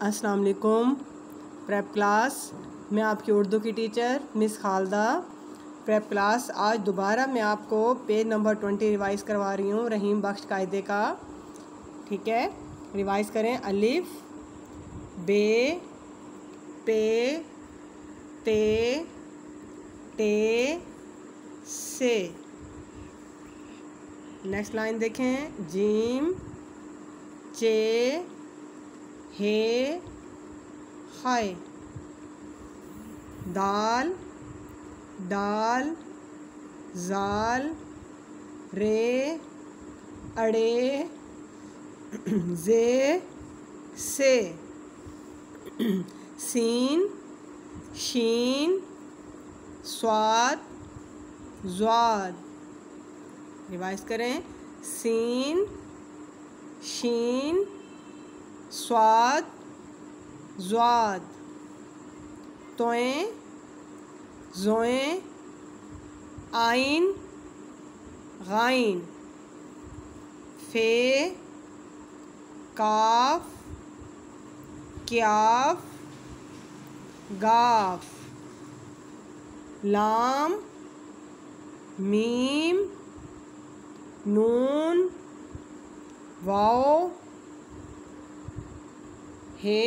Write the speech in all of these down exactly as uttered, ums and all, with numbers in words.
अस्सलाम वालेकुम। Prep class मैं आपकी उर्दू की teacher miss Khalda. Prep class आज दोबारा मैं आपको पेज नंबर ट्वेंटी रिवाइज़ करवा रही हूँ रहीम बख्श कायदे का। ठीक है, रिवाइज़ करें। अलिफ बे पे ते टे से। नेक्स्ट लाइन देखें। जीम चे हे हाय। दाल डाल जाल रे अड़े जे से। सीन शीन स्वाद ज़्वाद। रिवाइज करें। सीन शीन स्वाद ज़्वाद। तोएं ज़ोएं आइन गाइन। फे काफ क्याफ गाफ। लाम मीम नून वाओ हे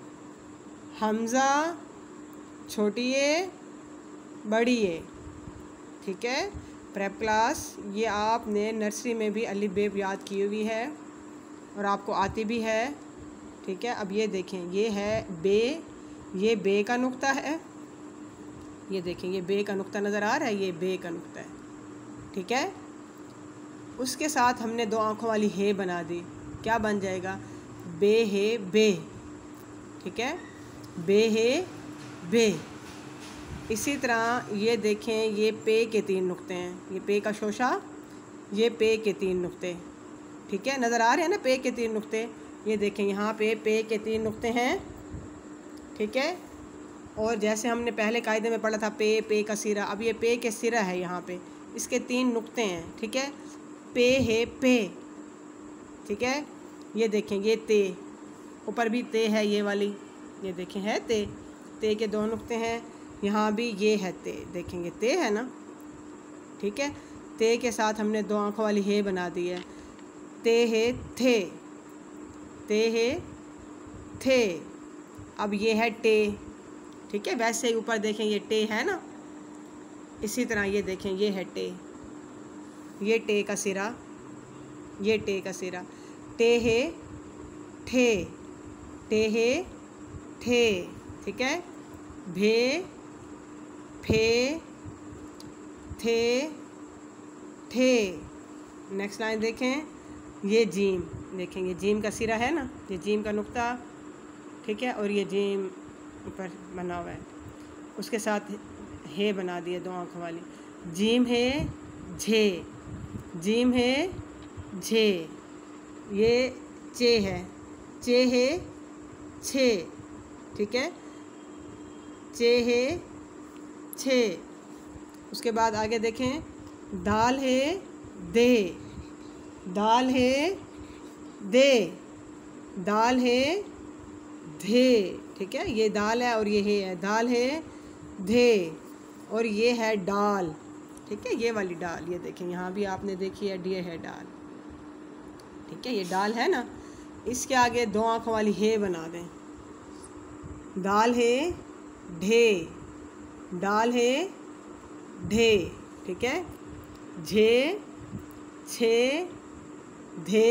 हमज़ा छोटी ए बड़ी ए। ठीक है प्रेप क्लास, ये आपने नर्सरी में भी अलिफ बे याद की हुई है और आपको आती भी है। ठीक है, अब ये देखें, ये है बे, ये बे का नुक्ता है। ये देखें, ये बे का नुक्ता नज़र आ रहा है, ये बे का नुक्ता है। ठीक है, उसके साथ हमने दो आँखों वाली हे बना दी। क्या बन जाएगा? बे हे बे। ठीक है, बे हे बे। इसी तरह ये देखें, ये पे के तीन नुक्ते हैं। ये पे का शोशा, ये पे के तीन नुक्ते। ठीक है, नज़र आ रहे हैं ना पे के तीन नुक्ते। ये देखें, यहाँ पे पे के तीन नुक्ते हैं। ठीक है, और जैसे हमने पहले कायदे में पढ़ा था पे पे का सिरा, अब ये पे के सिरा है, यहाँ पे इसके तीन नुक्ते हैं। ठीक है, पे है पे। ठीक है, ये देखें, ये ते, ऊपर भी ते है ये वाली, ये देखें है ते, ते के दो नुक्ते हैं। यहाँ भी ये है ते, देखेंगे ते है ना। ठीक है, ते के साथ हमने दो आँखों वाली हे बना दी है। ते है थे, ते है थे। अब ये है टे। ठीक है, वैसे ही ऊपर देखें ये टे है ना, इसी तरह ये देखें ये है टे, ये टे का सिरा, ये टे का सिरा। टे है ठे, टे है ठे। ठीक है, भे फे थे ठे। नेक्स्ट लाइन देखें, ये जीम, देखें ये जीम का सिरा है ना, ये जीम का नुक्ता। ठीक है, और ये जीम ऊपर बना हुआ है, उसके साथ हे बना दिए दो आँखों वाली। जीम है झे, जीम है झे। ये चे है, चे है छे। ठीक है, चे है छे। उसके बाद आगे देखें, दाल है दे, दाल है दे, दाल है धे। ठीक है, ये दाल है और ये है, दाल है धे, और ये है डाल। ठीक है, ये वाली डाल, ये देखें यहाँ भी आपने देखी है, ये है डाल। ठीक है, ये डाल है ना, इसके आगे दो आँखों वाली हे बना दें। दाल है ढे, दाल है ढे। ठीक है, झे छे धे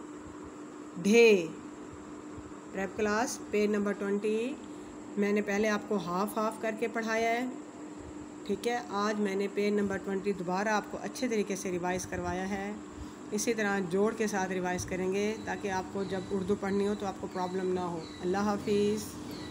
ढे। Prep class page number twenty मैंने पहले आपको हाफ हाफ करके पढ़ाया है। ठीक है, आज मैंने पेज नंबर ट्वेंटी दोबारा आपको अच्छे तरीके से रिवाइज़ करवाया है। इसी तरह जोड़ के साथ रिवाइज़ करेंगे ताकि आपको जब उर्दू पढ़नी हो तो आपको प्रॉब्लम ना हो। अल्लाह हाफिज़।